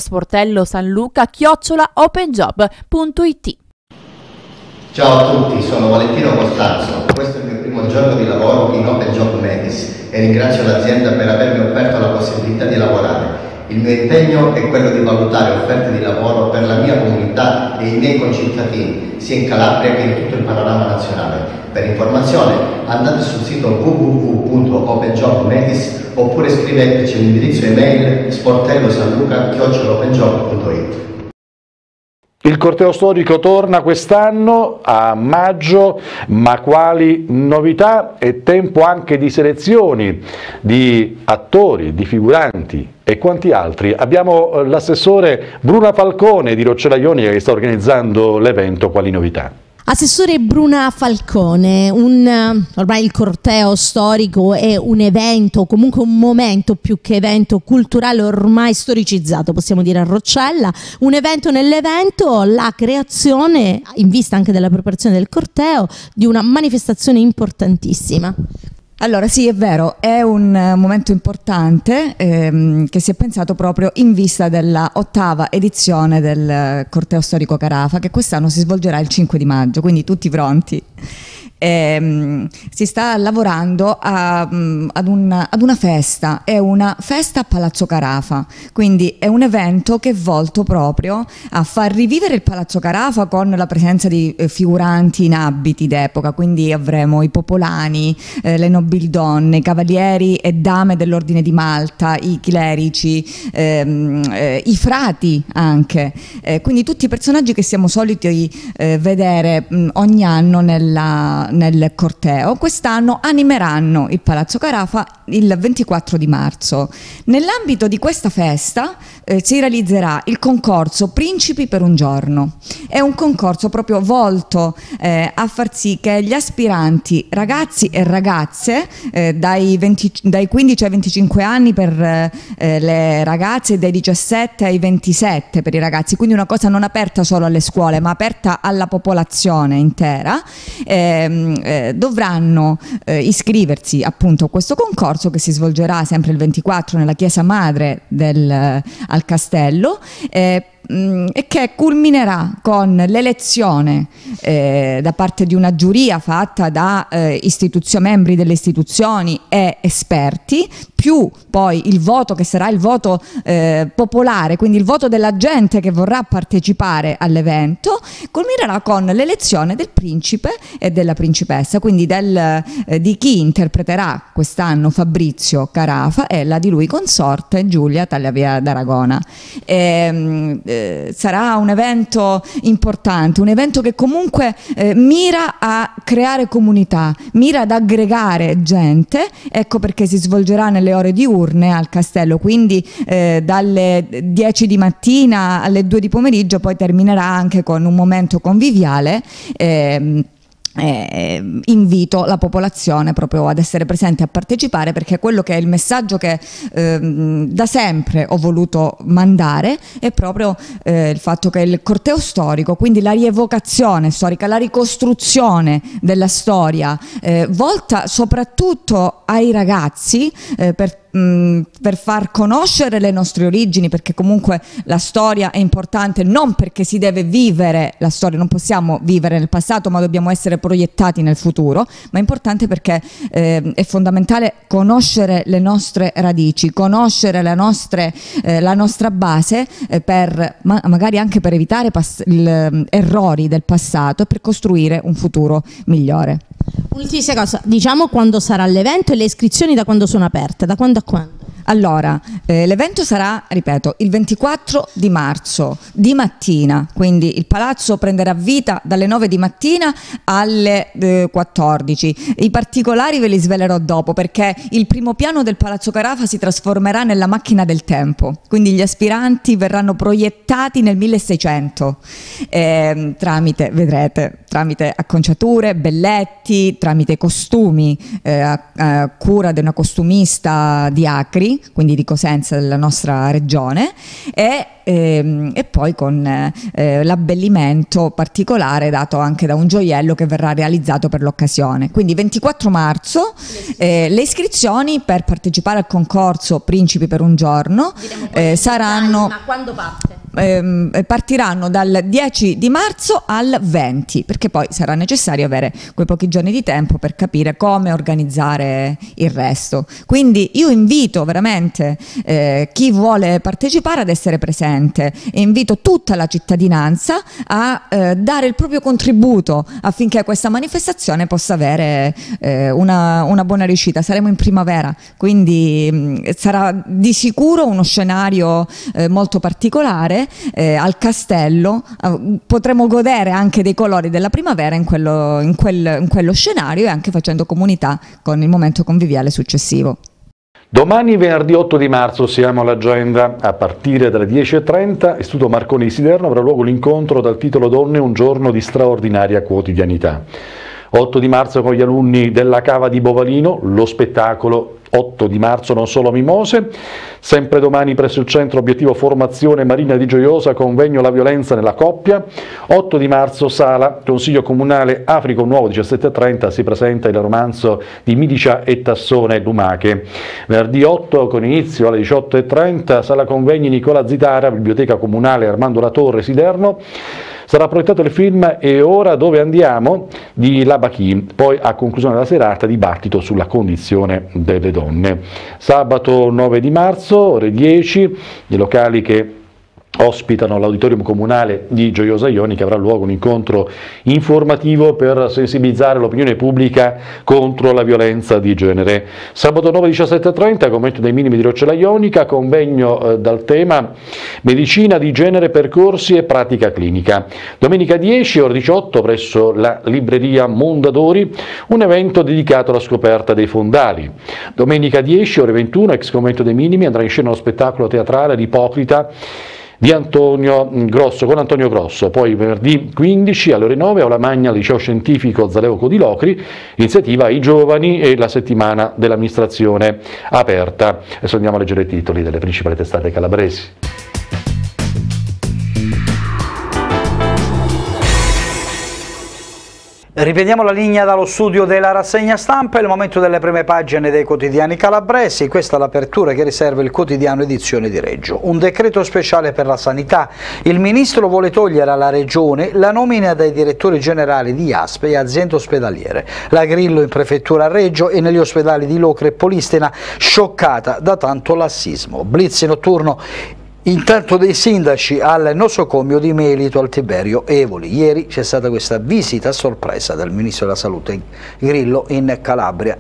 sportellosanluca@openjob.it. Ciao a tutti, sono Valentino Costanzo, questo è il mio primo giorno di lavoro in Ope Job Metis e ringrazio l'azienda per avermi offerto la possibilità di lavorare. Il mio impegno è quello di valutare offerte di lavoro per la mia comunità e i miei concittadini, sia in Calabria che in tutto il panorama nazionale. Per informazione andate sul sito www.openjobmetis oppure scriveteci all'indirizzo email sportellosanluca@openjob.it. Il corteo storico torna quest'anno a maggio, ma quali novità? È tempo anche di selezioni di attori, di figuranti e quanti altri. Abbiamo l'assessore Bruna Falcone di Roccella Ionica che sta organizzando l'evento. Quali novità? Assessore Bruna Falcone, ormai il corteo storico è un evento, comunque un momento più che evento culturale ormai storicizzato, possiamo dire, a Roccella, un evento nell'evento, la creazione, in vista anche della preparazione del corteo, di una manifestazione importantissima. Allora sì, è vero, è un momento importante che si è pensato proprio in vista della 8ª edizione del Corteo Storico Carafa, che quest'anno si svolgerà il 5 di maggio, quindi tutti pronti. si sta lavorando ad una festa, è una festa a Palazzo Carafa, quindi è un evento che è volto proprio a far rivivere il Palazzo Carafa con la presenza di figuranti in abiti d'epoca, quindi avremo i popolani, le nobildonne, i cavalieri e dame dell'Ordine di Malta, i clerici, i frati anche, quindi tutti i personaggi che siamo soliti vedere ogni anno nel corteo. Quest'anno animeranno il Palazzo Carafa il 24 di marzo. Nell'ambito di questa festa si realizzerà il concorso Principi per un giorno. È un concorso proprio volto a far sì che gli aspiranti ragazzi e ragazze dai 15 ai 25 anni per le ragazze e dai 17 ai 27 per i ragazzi, quindi una cosa non aperta solo alle scuole ma aperta alla popolazione intera, dovranno iscriversi appunto a questo concorso che si svolgerà sempre il 24 nella chiesa madre al castello, e che culminerà con l'elezione da parte di una giuria fatta da membri delle istituzioni e esperti, più poi il voto che sarà il voto popolare, quindi il voto della gente che vorrà partecipare all'evento, culminerà con l'elezione del principe e della principessa, quindi di chi interpreterà quest'anno Fabrizio Carafa e la di lui consorte Giulia Tagliavia d'Aragona. Sarà un evento importante, un evento che comunque mira a creare comunità, mira ad aggregare gente, ecco perché si svolgerà nelle ore diurne al castello, quindi dalle 10 di mattina alle 2 di pomeriggio, poi terminerà anche con un momento conviviale. Invito la popolazione proprio ad essere presente, a partecipare, perché quello che è il messaggio che da sempre ho voluto mandare è proprio il fatto che il corteo storico, quindi la rievocazione storica, la ricostruzione della storia volta soprattutto ai ragazzi per far conoscere le nostre origini, perché comunque la storia è importante, non perché si deve vivere la storia, non possiamo vivere nel passato ma dobbiamo essere proiettati nel futuro, ma è importante perché è fondamentale conoscere le nostre radici, conoscere la nostra base magari anche per evitare errori del passato e per costruire un futuro migliore. Ultima cosa, diciamo quando sarà l'evento e le iscrizioni da quando sono aperte, da quando a quando? Allora, l'evento sarà, ripeto, il 24 di marzo di mattina, quindi il palazzo prenderà vita dalle 9 di mattina alle 14. I particolari ve li svelerò dopo, perché il primo piano del Palazzo Carafa si trasformerà nella macchina del tempo, quindi gli aspiranti verranno proiettati nel 1600 tramite acconciature, belletti, tramite costumi a cura di una costumista di Acri, quindi di Cosenza, della nostra regione, e poi con l'abbellimento particolare dato anche da un gioiello che verrà realizzato per l'occasione. Quindi 24 marzo le iscrizioni per partecipare al concorso Principi per un giorno saranno... Ma quando parte? Partiranno dal 10 di marzo al 20, perché poi sarà necessario avere quei pochi giorni di tempo per capire come organizzare il resto. Quindi io invito veramente chi vuole partecipare ad essere presente e invito tutta la cittadinanza a dare il proprio contributo affinché questa manifestazione possa avere una buona riuscita. Saremo in primavera, quindi sarà di sicuro uno scenario molto particolare. Al castello potremo godere anche dei colori della primavera in quello scenario, e anche facendo comunità con il momento conviviale successivo. Domani venerdì 8 di marzo siamo all'agenda. A partire dalle 10:30 Istituto Marconi di Siderno avrà luogo l'incontro dal titolo Donne, un giorno di straordinaria quotidianità. 8 di marzo con gli alunni della Cava di Bovalino, lo spettacolo 8 di marzo non solo mimose. Sempre domani presso il centro obiettivo formazione Marina di Gioiosa, convegno La violenza nella coppia. 8 di marzo sala, Consiglio Comunale Africo Nuovo 17:30, si presenta il romanzo di Midicia e Tassone Lumache. Venerdì 8 con inizio alle 18:30, sala convegni Nicola Zitara, Biblioteca Comunale Armando Latorre Siderno. Sarà proiettato il film E ora dove andiamo di Labaki, poi a conclusione della serata dibattito sulla condizione delle donne. Sabato 9 di marzo, ore 10, i locali che ospitano l'auditorium comunale di Gioiosa Ionica avrà luogo un incontro informativo per sensibilizzare l'opinione pubblica contro la violenza di genere. Sabato 9 17:30, commento dei minimi di Roccella Ionica, convegno dal tema medicina di genere, percorsi e pratica clinica. Domenica 10 ore 18 presso la libreria Mondadori, un evento dedicato alla scoperta dei fondali. Domenica 10 ore 21, ex commento dei minimi, andrà in scena lo spettacolo teatrale L'Ipocrita di Antonio Grosso, con Antonio Grosso. Poi venerdì 15 alle ore 9 Aula Magna al Liceo Scientifico Zaleuco di Locri, iniziativa ai giovani e la settimana dell'amministrazione aperta. Adesso andiamo a leggere i titoli delle principali testate calabresi. Ripetiamo la linea dallo studio della rassegna stampa, è il momento delle prime pagine dei quotidiani calabresi. Questa è l'apertura che riserva il quotidiano Edizione di Reggio. Un decreto speciale per la sanità. Il ministro vuole togliere alla regione la nomina dei direttori generali di IASP e aziende ospedaliere. La Grillo in prefettura a Reggio e negli ospedali di Locri e Polistena, scioccata da tanto lassismo. Blitz notturno. Intanto dei sindaci al nosocomio di Melito al Tiberio Evoli. Ieri c'è stata questa visita a sorpresa del Ministro della Salute Grillo in Calabria,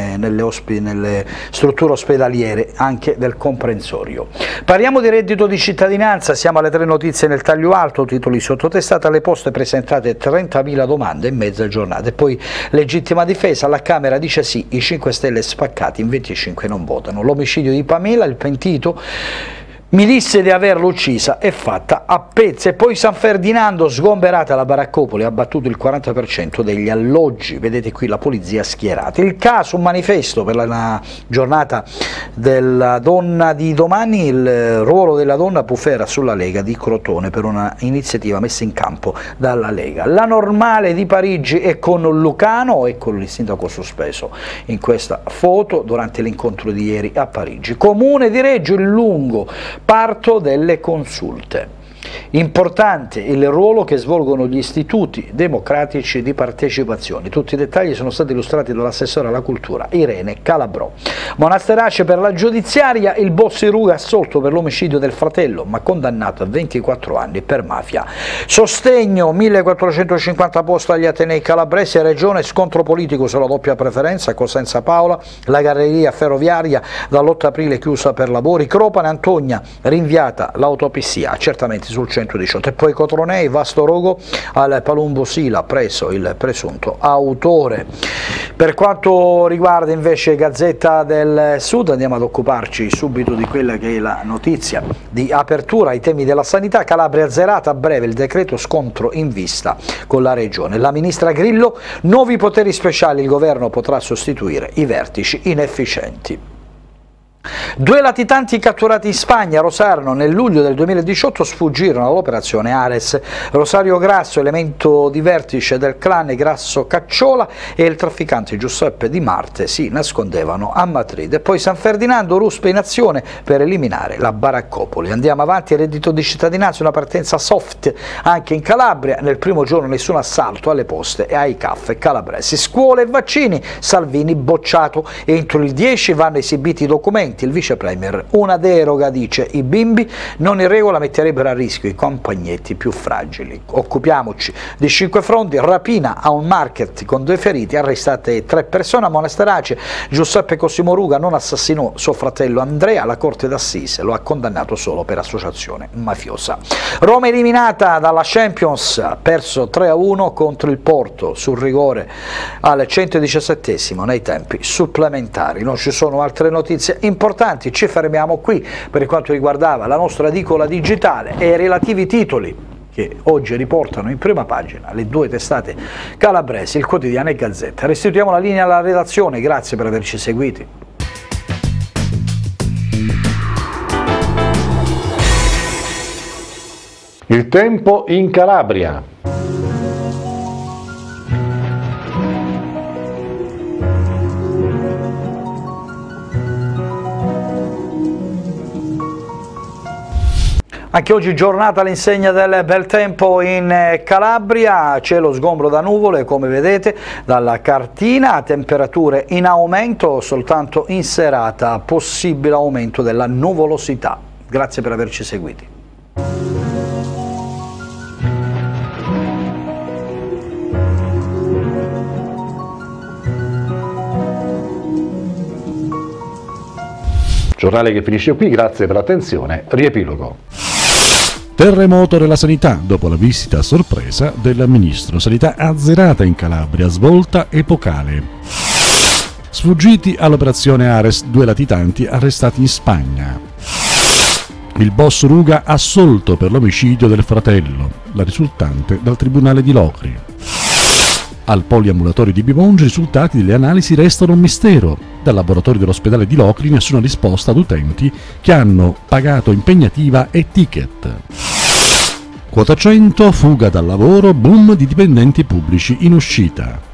nelle strutture ospedaliere anche del comprensorio. Parliamo di reddito di cittadinanza, siamo alle 3 notizie nel taglio alto, titoli sottotestata, alle poste presentate 30.000 domande in mezza giornata. E poi legittima difesa, la Camera dice sì, i 5 Stelle spaccati, in 25 non votano. L'omicidio di Pamela, il pentito mi disse di averla uccisa e fatta a pezzi. E poi San Ferdinando, sgomberata la baraccopoli, ha abbattuto il 40% degli alloggi, vedete qui la polizia schierata. Il caso, un manifesto per la giornata della donna di domani, il ruolo della donna Pufera sulla Lega di Crotone per una iniziativa messa in campo dalla Lega. La Normale di Parigi è con Lucano e con il sindaco sospeso in questa foto durante l'incontro di ieri a Parigi. Comune di Reggio, il lungo parto delle consulte. Importante il ruolo che svolgono gli istituti democratici di partecipazione. Tutti i dettagli sono stati illustrati dall'assessore alla cultura Irene Calabrò. Monasterace per la giudiziaria, il boss Ruga assolto per l'omicidio del fratello ma condannato a 24 anni per mafia. Sostegno, 1450 posti agli Atenei calabresi, regione, scontro politico sulla doppia preferenza, Cosenza Paola, la galleria ferroviaria dall'8 aprile chiusa per lavori, Cropane Antonia rinviata l'autopsia, certamente sul 118. E poi Cotronei, vasto rogo al Palumbo Sila, preso il presunto autore. Per quanto riguarda invece Gazzetta del Sud, andiamo ad occuparci subito di quella che è la notizia di apertura ai temi della sanità. Calabria azzerata, a breve il decreto scontro in vista con la regione. La ministra Grillo, nuovi poteri speciali, il governo potrà sostituire i vertici inefficienti. 2 latitanti catturati in Spagna, Rosarno, nel luglio del 2018 sfuggirono all'operazione Ares. Rosario Grasso, elemento di vertice del clan Grasso Cacciola, e il trafficante Giuseppe Di Marte si nascondevano a Madrid. E poi San Ferdinando, ruspe in azione per eliminare la baraccopoli. Andiamo avanti, reddito di cittadinanza, una partenza soft anche in Calabria. Nel primo giorno nessun assalto alle poste e ai CAF calabresi. Scuole e vaccini, Salvini bocciato. Entro il 10 vanno esibiti i documenti. Il vice premier, una deroga, dice, i bimbi non in regola metterebbero a rischio i compagnetti più fragili. Occupiamoci di 5 fronti, rapina a un market con 2 feriti, arrestate 3 persone a Monasterace. Giuseppe Cosimo Ruga non assassinò suo fratello Andrea, la corte d'assise lo ha condannato solo per associazione mafiosa. Roma eliminata dalla Champions, ha perso 3-1 contro il Porto sul rigore al 117esimo nei tempi supplementari. Non ci sono altre notizie importanti, ci fermiamo qui per quanto riguardava la nostra edicola digitale e i relativi titoli che oggi riportano in prima pagina le 2 testate calabresi, il quotidiano e Gazzetta. Restituiamo la linea alla redazione, grazie per averci seguiti. Il tempo in Calabria. Anche oggi giornata all'insegna del bel tempo in Calabria, cielo sgombro da nuvole come vedete dalla cartina, temperature in aumento, soltanto in serata possibile aumento della nuvolosità. Grazie per averci seguiti. Giornale che finisce qui, grazie per l'attenzione, riepilogo. Terremoto della sanità dopo la visita a sorpresa del ministro. Sanità azzerata in Calabria, svolta epocale. Sfuggiti all'operazione Ares, 2 latitanti arrestati in Spagna. Il boss Ruga assolto per l'omicidio del fratello, la risultante dal tribunale di Locri. Al poliambulatorio di Bimongi i risultati delle analisi restano un mistero. Dal laboratorio dell'ospedale di Locri nessuna risposta ad utenti che hanno pagato impegnativa e ticket. Quota 100, fuga dal lavoro, boom di dipendenti pubblici in uscita.